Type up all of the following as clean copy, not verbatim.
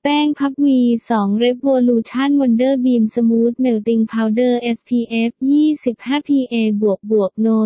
แป้งพับ V2 Revolution Wonder Beam Smooth Melting Powder SPF 25 PA++ NO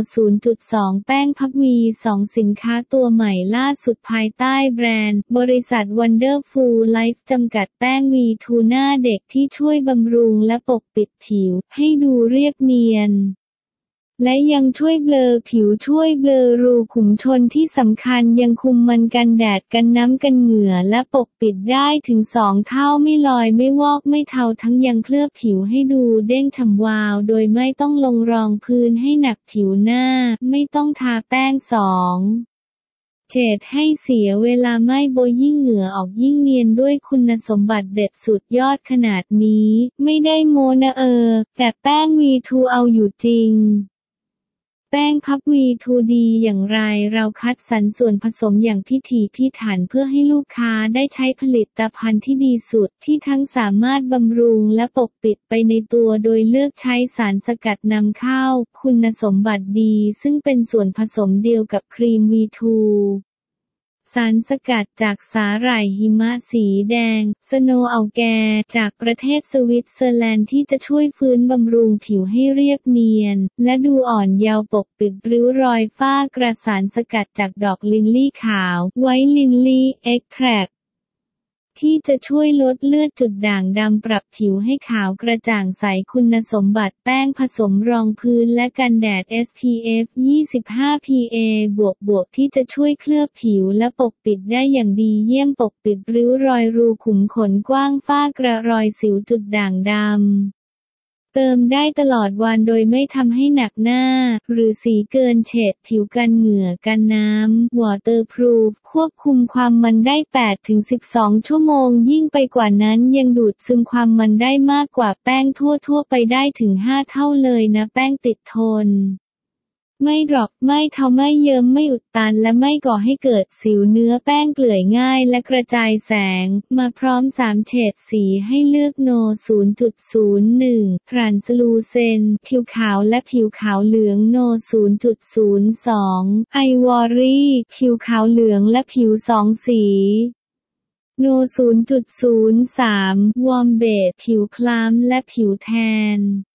0.2 แป้งพับ V2 สินค้าตัวใหม่ล่าสุดภายใต้แบรนด์ บริษัท Wonderful Life จำกัดแป้ง V2 หน้าเด็กที่ช่วยบำรุงและปกปิดผิวให้ดูเรียบเนียนและยังช่วยเบลอผิวช่วยเบลอรูขุมขนที่สำคัญยังคุมมันกันแดดกันน้ำกันเหงื่อและปกปิดได้ถึง2 เท่าไม่ลอยไม่วอกไม่เทาทั้งยังเคลือบผิวให้ดูเด้งฉ่ำวาวโดยไม่ต้องลงรองพื้นให้หนักผิวหน้าไม่ต้องทาแป้ง2 เฉดให้เสียเวลาไม่โบยยิ่งเหงื่อออกยิ่งเนียนด้วยคุณสมบัติเด็ดสุดยอดขนาดนี้ไม่ได้โม้นะแต่แป้ง V2 เอาอยู่จริงแป้งพับ V2 ดีอย่างไรเราคัดสรรส่วนผสมอย่างพิถีพิถันเพื่อให้ลูกค้าได้ใช้ผลิตภัณฑ์ที่ดีสุดที่ทั้งสามารถบำรุงและปกปิดไปในตัวโดยเลือกใช้สารสกัดนำเข้าคุณสมบัติดีซึ่งเป็นส่วนผสมเดียวกับครีม V2สารสกัดจากสาหร่ายหิมะสีแดงสโนว์อัลแกจากประเทศสวิตเซอร์แลนด์ที่จะช่วยฟื้นบำรุงผิวให้เรียบเนียนและดูอ่อนเยาว์ปกปิดริ้วรอยฝ้ากระสารสกัดจากดอกลิลลี่ขาวไวท์ลิลลี่เอ็กแทรคที่จะช่วยลดเลือดจุดด่างดำปรับผิวให้ขาวกระจ่างใสคุณสมบัติแป้งผสมรองพื้นและกันแดด SPF 25 PA++ ที่จะช่วยเคลือบผิวและปกปิดได้อย่างดีเยี่ยมปกปิดริ้วรอยรูขุมขนกว้างฝ้ากระรอยสิวจุดด่างดำเติมได้ตลอดวันโดยไม่ทำให้หนักหน้าหรือสีเกินเฉดผิวกันเหงื่อกันน้ำ Waterproof ควบคุมความมันได้ 8-12 ชั่วโมงยิ่งไปกว่านั้นยังดูดซึมความมันได้มากกว่าแป้งทั่วไปได้ถึง 5 เท่าเลยนะแป้งติดทนไม่ดรอปไม่เทาไม่เยิ้มไม่อุดตันและไม่ก่อให้เกิดสิวเนื้อแป้งเกลื่อยง่ายและกระจายแสงมาพร้อม3เฉดสีให้เลือกโน 0.01 Translucent ผิวขาวและผิวขาวเหลืองโน 0.02 Ivory ผิวขาวเหลืองและผิว2สีโน 0.03 Warm Beige ผิวคล้ำและผิวแทน